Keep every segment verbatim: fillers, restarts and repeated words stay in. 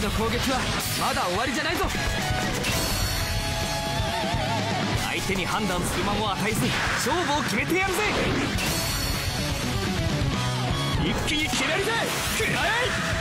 の攻撃はまだ終わりじゃないぞ。相手に判断する間も与えず勝負を決めてやるぜ。一気に決めるぜ。くらえ。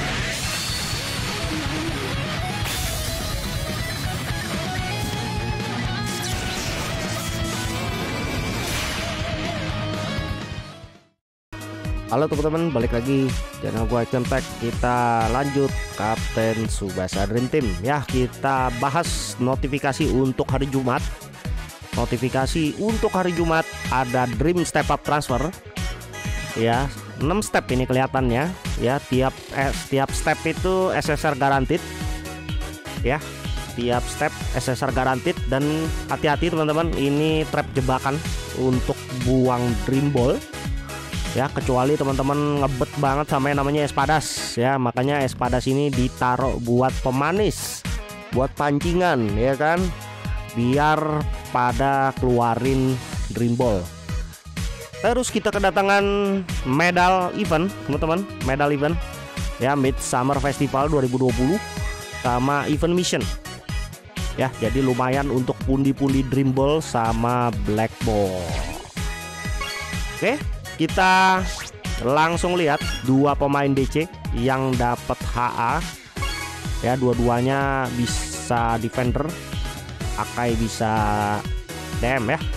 Halo teman-teman, balik lagi channel gue Action Tech. Kita lanjut Kapten Tsubasa Dream Team ya. Kita bahas notifikasi untuk hari Jumat. Notifikasi untuk hari Jumat ada Dream Step Up Transfer ya, enam step ini kelihatannya ya. Tiap eh, tiap step itu S S R guaranteed ya. Tiap step S S R guaranteed. Dan hati-hati teman-teman, ini trap jebakan untuk buang Dream Ball ya, kecuali teman-teman ngebet banget sama yang namanya espadas ya. Makanya espadas ini ditaruh buat pemanis, buat pancingan ya kan, biar pada keluarin Dream Ball. Terus kita kedatangan medal event teman-teman, medal event ya, Midsummer Festival dua ribu dua puluh sama event mission ya. Jadi lumayan untuk pundi-pundi Dream Ball sama Black Ball. Oke, kita langsung lihat dua pemain D C yang dapat H A ya. Dua-duanya bisa defender, Akai bisa D M ya.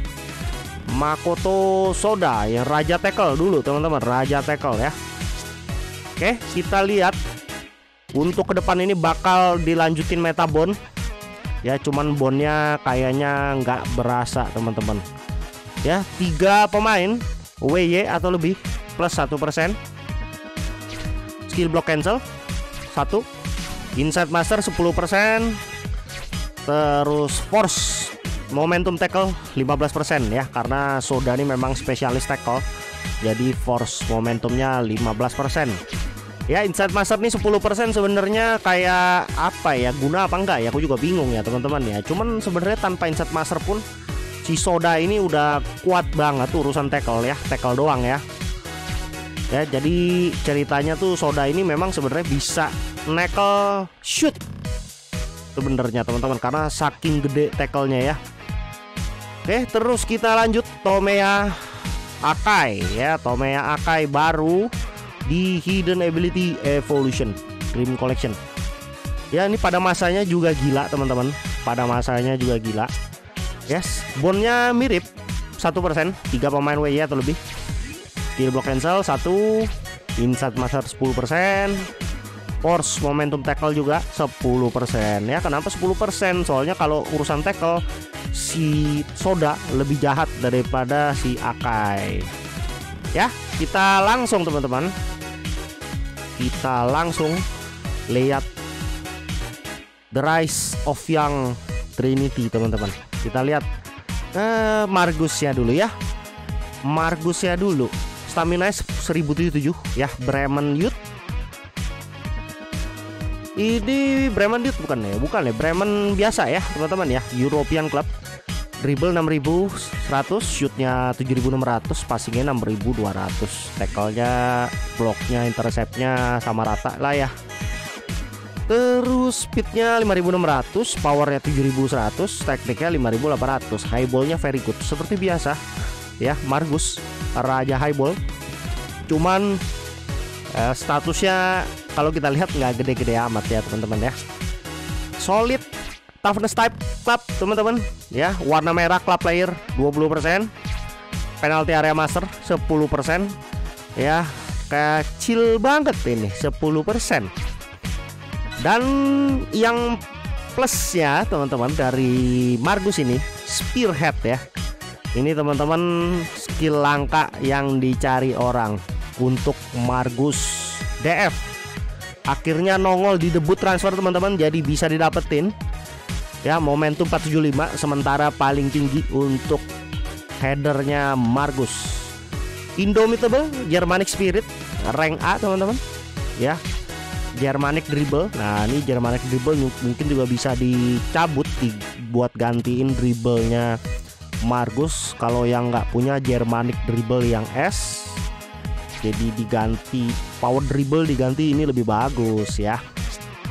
Makoto Soda yang raja tackle dulu teman-teman, raja tackle ya. Oke, kita lihat untuk ke depan ini bakal dilanjutin meta bond ya, cuman bondnya kayaknya nggak berasa teman-teman ya. Tiga pemain W Y atau lebih plus satu persen, skill block cancel satu, inside master sepuluh persen, terus force momentum tackle lima belas persen ya, karena Soda ini memang spesialis tackle, jadi force momentumnya lima belas persen ya. Inside master nih sepuluh persen sebenarnya kayak apa ya, guna apa enggak ya, aku juga bingung ya teman-teman ya. Cuman sebenarnya tanpa inside master pun si Soda ini udah kuat banget urusan tackle ya, tackle doang ya. Ya, jadi ceritanya tuh Soda ini memang sebenarnya bisa tackle shoot sebenarnya teman-teman, karena saking gede tackle-nya ya. Oke, terus kita lanjut Tomeya Akai ya. Tomeya Akai baru di Hidden Ability Evolution Dream Collection. Ya, ini pada masanya juga gila teman-teman, pada masanya juga gila. Yes, bondnya mirip satu persen, tiga pemain W Y atau lebih, skill block cancel satu, inside master sepuluh persen, force momentum tackle juga sepuluh persen ya. Kenapa sepuluh persen? Soalnya kalau urusan tackle si Soda lebih jahat daripada si Akai ya. Kita langsung teman-teman, kita langsung lihat The Rise of Young Trinity teman-teman. Kita lihat eh, Margusnya dulu ya. Margusnya dulu, stamina seribu tujuh puluh tujuh ya. Bremen Youth. Ini Bremen Youth bukan ya? Bukan ya, Bremen biasa ya teman-teman ya, European Club. Dribble enam ribu seratus, shootnya tujuh ribu enam ratus, passingnya enam ribu dua ratus, tackle-nya, blocknya, interceptnya sama rata lah ya. Terus speednya lima ribu enam ratus, powernya tujuh ribu seratus, tekniknya lima ribu delapan ratus, highballnya very good seperti biasa ya. Margus raja highball, cuman eh, statusnya kalau kita lihat nggak gede-gede amat ya teman-teman ya. Solid toughness type club teman-teman ya, warna merah club player dua puluh persen, penalty area master sepuluh persen ya, kecil banget ini sepuluh persen. Dan yang plusnya teman-teman dari Margus ini spearhead ya. Ini teman-teman skill langka yang dicari orang untuk Margus D F. Akhirnya nongol di debut transfer teman-teman, jadi bisa didapetin ya. Momentum empat tujuh lima, sementara paling tinggi untuk headernya Margus. Indomitable Germanic Spirit rank A teman-teman ya. Germanic Dribble. Nah, ini Germanic Dribble mungkin juga bisa dicabut buat gantiin dribblenya Margus. Kalau yang nggak punya Germanic Dribble yang S, jadi diganti power dribble, diganti ini lebih bagus ya.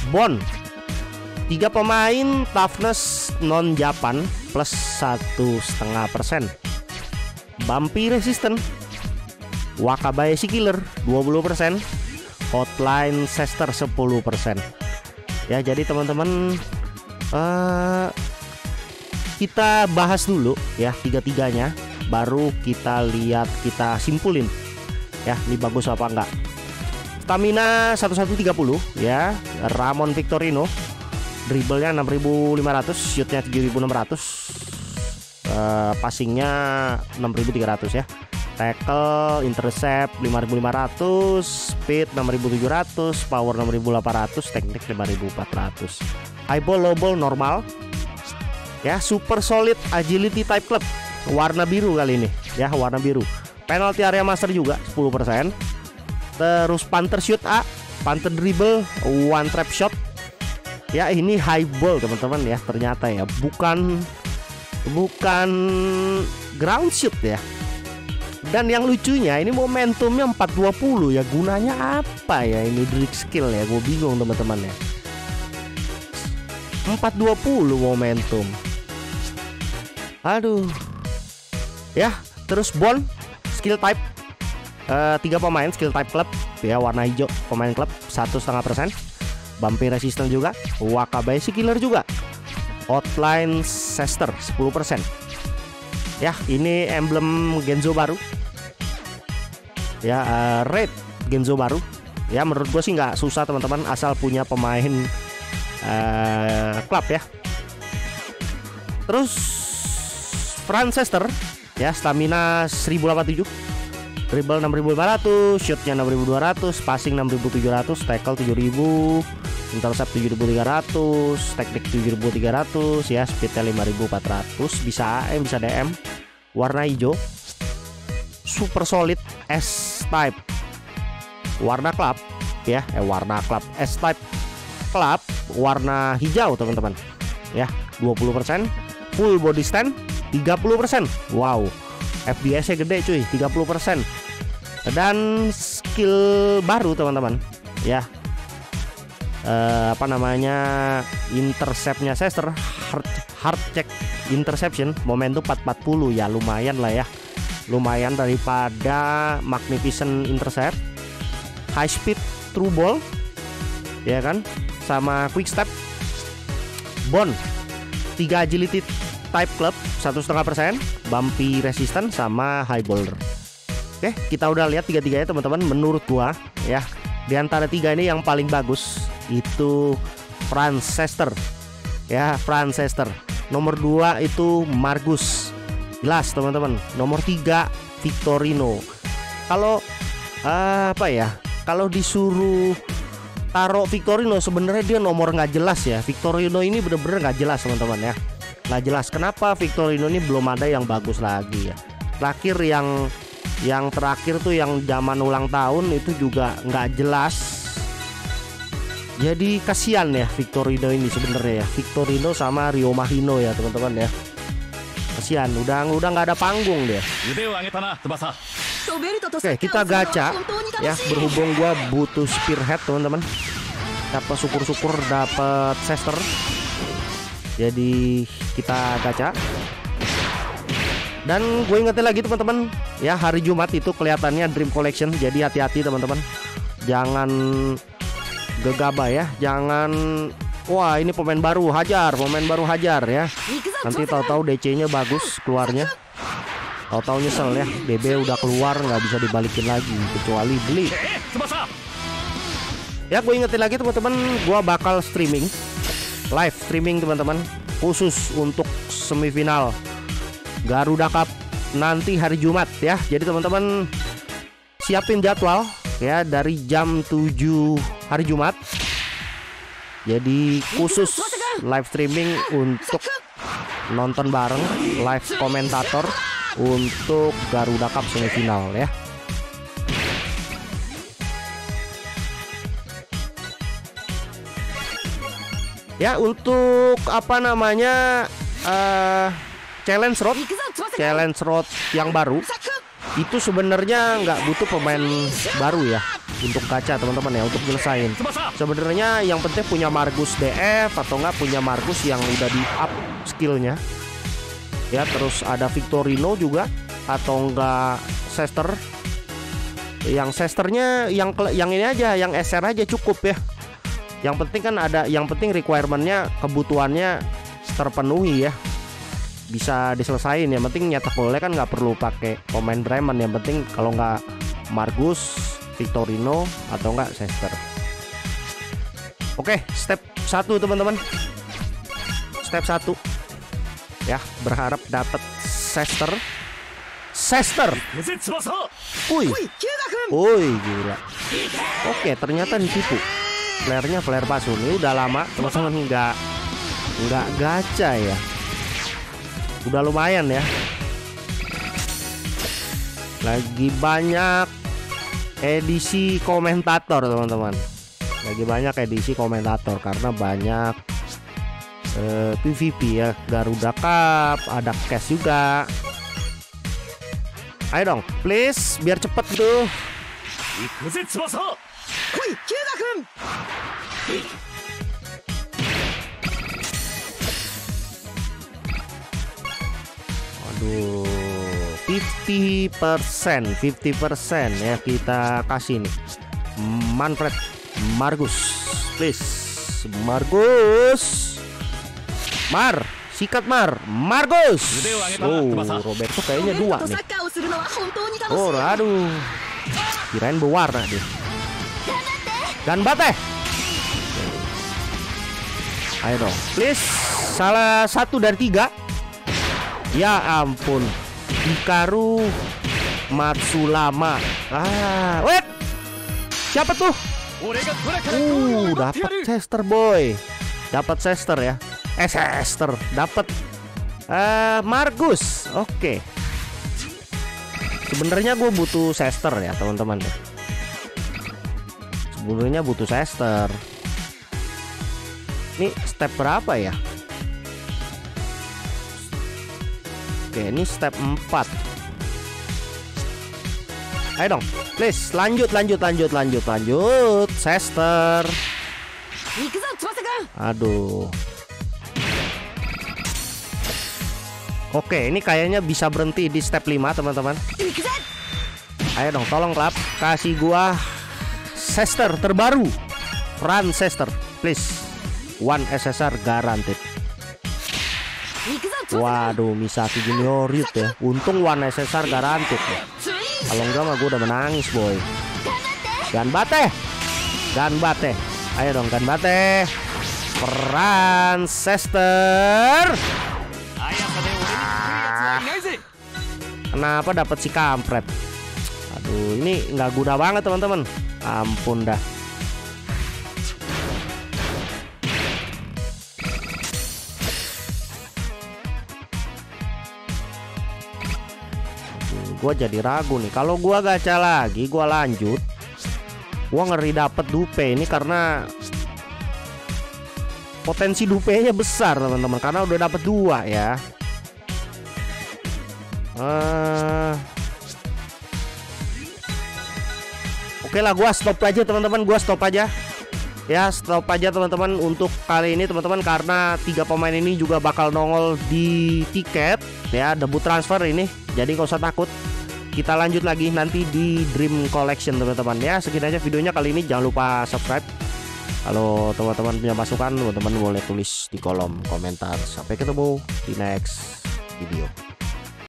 Bond tiga pemain toughness non Japan plus satu setengah persen. Bumpy resistant Wakabayashi Killer dua puluh persen. Hotline Sester sepuluh persen. Ya, jadi teman-teman uh, kita bahas dulu ya tiga-tiganya, baru kita lihat, kita simpulin ya ini bagus apa enggak. Stamina seratus tiga puluh ya, Ramon Victorino. Dribblenya enam ribu lima ratus, shootnya tujuh ribu enam ratus, uh, passingnya enam ribu tiga ratus ya. Tackle, intercept lima ribu lima ratus, speed enam ribu tujuh ratus, power enam ribu delapan ratus, teknik lima ribu empat ratus. High ball, low ball normal. Ya, super solid agility type club. Warna biru kali ini ya, warna biru. Penalty area master juga sepuluh persen. Terus Panther shoot A, Panther dribble, one trap shot. Ya, ini high ball teman-teman ya, ternyata ya, bukan bukan ground shoot ya. Dan yang lucunya ini momentumnya empat dua puluh ya, gunanya apa ya ini drick skill ya, gue bingung teman-teman ya. empat dua puluh momentum. Aduh. Ya, terus Bond skill type uh, tiga pemain skill type club ya, warna hijau pemain klub satu setengah persen. Bumpy resistant juga, Wakabayashi Killer juga, Hotline Sester sepuluh persen. Ya, ini emblem Genzo baru. Ya, uh, red Genzo baru. Ya, menurut gue sih nggak susah teman-teman, asal punya pemain uh, klub ya. Terus Francester ya, stamina seribu delapan puluh tujuh, dribble enam ribu lima ratus, shootnya enam ribu dua ratus, passing enam ribu tujuh ratus, tackle tujuh ribu, intercept tujuh ribu tiga ratus, teknik tujuh ribu tiga ratus ya, speednya lima ribu empat ratus, bisa A M bisa D M. Warna hijau, super solid S-type, warna club ya, eh warna club S-type club, warna hijau teman-teman ya, dua puluh persen. Full body stand tiga puluh persen. Wow, F P S-nya gede cuy, tiga puluh persen. Dan skill baru teman-teman ya, uh, apa namanya, interceptnya Sester, hard, hard check interception, momentum empat empat puluh ya, lumayan lah ya, lumayan daripada magnificent intercept. High speed true ball ya kan, sama quick step. Bond tiga agility type club satu setengah persen, bumpy resistant sama high baller. Oke, kita udah lihat tiga-tiganya teman-teman. Menurut gua ya, di antara tiga ini yang paling bagus itu Francester ya, Francester. Nomor dua itu Margus, jelas teman-teman. Nomor tiga Victorino. Kalau uh, apa ya, kalau disuruh taruh Victorino, sebenarnya dia nomor nggak jelas ya. Victorino ini bener-bener nggak jelas teman-teman ya, nggak jelas. Kenapa Victorino ini belum ada yang bagus lagi ya. Terakhir yang yang terakhir tuh yang zaman ulang tahun itu juga nggak jelas. Jadi kasihan ya Victorino ini sebenarnya ya, Victorino sama Rio Mahino ya teman-teman ya. Kasihan, udah udah nggak ada panggung dia. Oke, kita gacha ya, berhubung gua butuh spearhead teman-teman. Dapat syukur-syukur dapat Sester. Jadi kita gacha. Dan gue ingetin lagi teman-teman ya, hari Jumat itu kelihatannya Dream Collection. Jadi hati-hati teman-teman, jangan gegabah ya, jangan wah ini pemain baru hajar, pemain baru hajar ya. Nanti tahu-tahu D C-nya bagus keluarnya, tahu-tahu nyesel ya, D B udah keluar nggak bisa dibalikin lagi kecuali beli. Ya, gue ingetin lagi teman-teman, gue bakal streaming, live streaming teman-teman, khusus untuk semifinal Garuda Cup nanti hari Jumat ya. Jadi teman-teman siapin jadwal ya, dari jam tujuh hari Jumat. Jadi khusus live streaming untuk nonton bareng, live komentator untuk Garuda Cup semifinal ya. Ya, untuk apa namanya uh, challenge road, challenge road yang baru itu sebenarnya nggak butuh pemain baru ya untuk gacha teman-teman ya, untuk nyelesain. Sebenarnya yang penting punya Margus D F atau enggak punya Margus yang udah di up skillnya. Ya, terus ada Victorino juga atau enggak Sester. Yang Sesternya yang yang ini aja, yang S R aja cukup ya. Yang penting kan ada, yang penting requirementnya, kebutuhannya terpenuhi ya. Bisa diselesain, yang penting nyetak golnya kan nggak perlu pakai pemain Bremen. Yang penting kalau nggak Margus, Victorino atau enggak Sester. Oke, step satu teman-teman. Step satu ya, berharap dapat Sester. Sester. Wih. Wih, gila. Oke, ternyata ditipu. Flare-nya flare palsu. Ini udah lama teman-teman nggak nggak gacha ya. Udah lumayan ya. Lagi banyak edisi komentator teman-teman. Lagi banyak edisi komentator karena banyak eh, P V P ya. Garuda Cup, ada cash juga. Ayo dong, please, biar cepet tuh. Aduh, fifty persen, fifty persen ya kita kasih nih. Manfred Margus, please, Margus, Mar, sikat Mar, Margus. Oh, Roberto kayaknya dua nih. Oh, aduh, kirain berwarna deh. Ganbate. Ayo dong, please, salah satu dari tiga. Ya ampun, Hikaru Matsulama. Ah, wait, siapa tuh? Uh, dapat Chester boy, dapat Chester ya. Eh, Chester, dapat uh, Margus. Oke. Okay. Sebenarnya gue butuh Chester ya teman-teman. Sebenarnya butuh Chester. Ini step berapa ya? Oke, ini step empat. Ayo dong, please, lanjut, lanjut, lanjut, lanjut, lanjut, Chester. Aduh. Oke, ini kayaknya bisa berhenti di step lima, teman-teman. Ayo dong, tolong klub, kasih gua Chester terbaru. Run Chester, please. One S S R guaranteed. Waduh, Misaki Junior ya. Untung One S S R guaranteed ya. Kalau enggak mah gue udah menangis boy. Ganbate, Ganbate. Ayo dong Ganbate. Peran Chester. Ah, kenapa dapat si kampret? Aduh, ini nggak guna banget teman-teman. Ampun dah. Gua jadi ragu nih. Kalau gua gacha lagi, gua lanjut. Gua ngeri dapet dupe ini karena potensi dupenya besar teman-teman. Karena udah dapet dua ya. Uh... Oke lah, gua stop aja teman-teman. Gua stop aja. Ya, stop aja teman-teman untuk kali ini teman-teman, karena tiga pemain ini juga bakal nongol di tiket ya, debut transfer ini. Jadi nggak usah takut. Kita lanjut lagi nanti di Dream Collection teman-teman ya. Sekian aja videonya kali ini. Jangan lupa subscribe. Kalau teman-teman punya masukan, teman-teman boleh tulis di kolom komentar. Sampai ketemu di next video.